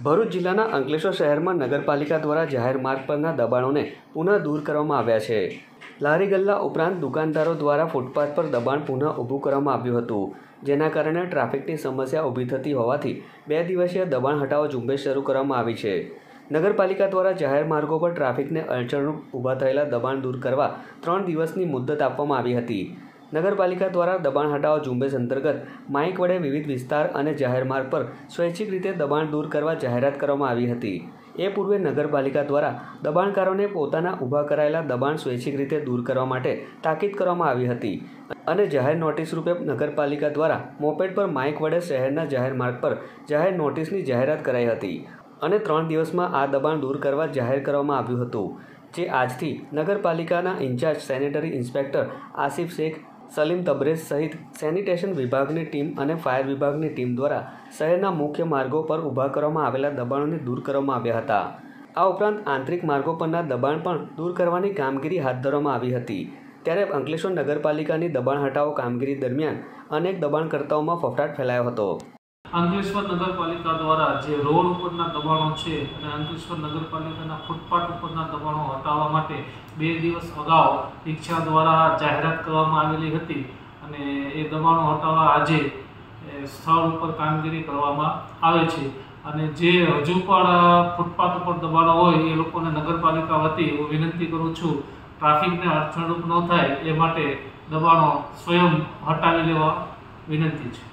ભરૂચ જિલ્લાના અંકલેશ્વર શહેરમાં નગરપાલિકા દ્વારા જાહેર માર્ગ પરના દબાણોને પુનઃ દૂર કરવામાં આવ્યા છે। લારી ગલ્લા ઉપરાંત દુકાનદારો દ્વારા ફૂટપાથ પર દબાણ પુનઃ ઊભું કરવામાં આવ્યું હતું, જેના કારણે ટ્રાફિકની સમસ્યા ઊભી થતી હોવાથી 2 દિવસીય દબાણ હટાવો ઝુંબેશ શરૂ કરવામાં આવી છે। નગરપાલિકા દ્વારા જાહેર માર્ગો પર ટ્રાફિકને અડચણરૂપ ઊભા થયેલા દબાણ દૂર કરવા 3 દિવસની મુદ્દત આપવામાં આવી હતી। નગરપાલિકા દ્વારા દબાણ હટાવો ઝુંબેશ અંતર્ગત માઇક વડે વિવિધ વિસ્તાર અને જાહેર માર્ગ પર સ્વૈચ્છિક રીતે દબાણ દૂર કરવા જાહેરાત કરવામાં આવી હતી। એ પૂર્વે નગરપાલિકા દ્વારા દબાણકારોને પોતાના ઊભા કરાયેલા દબાણ સ્વૈચ્છિક રીતે દૂર કરવા માટે તાકીદ કરવામાં આવી હતી અને જાહેર નોટિસ રૂપે નગરપાલિકા દ્વારા મોપેડ પર માઇક વડે શહેરના જાહેર માર્ગ પર જાહેર નોટિસની જાહેરાત કરાઈ હતી અને 3 દિવસમાં આ દબાણ દૂર કરવા જાહેર કરવામાં આવ્યું હતું, જે આજથી નગરપાલિકાના incharge sanitary inspector Asif Shaikh, Salim Tabrez સહિત સેનિટેશન વિભાગની ટીમ અને ફાયર વિભાગની ટીમ દ્વારા શહેરના મુખ્ય માર્ગો પર ઊભા કરવામાં આવેલા દબાણોને દૂર કરવામાં આવ્યા હતા। આ ઉપરાંત આંતરિક માર્ગો પરના દબાણ પણ દૂર કરવાની કામગીરી હાથ ધરવામાં આવી હતી। ત્યારે અંકલેશ્વર નગરપાલિકાની દબાણ હટાવો કામગીરી દરમિયાન અનેક દબાણકર્તાઓમાં ફફડાટ ફેલાયો હતો। અંકલેશ્વર નગરપાલિકા દ્વારા જે રોડ ઉપરના દબાણો છે અને અંકલેશ્વર નગરપાલિકાના ફૂટપાથ ઉપરના દબાણો હટાવવા માટે 2 દિવસ અગાઉ રિક્ષા દ્વારા જાહેરાત કરવામાં આવેલી હતી અને એ દબાણો હટાવવા આજે સ્થળ ઉપર કામગીરી કરવામાં આવે છે અને જે હજુ પણ ફૂટપાથ ઉપર દબાણો હોય એ લોકોને નગરપાલિકા વતી હું વિનંતી કરું છું, ટ્રાફિકને અડચણરૂપ ન થાય એ માટે દબાણો સ્વયં હટાવી લેવા વિનંતી છે।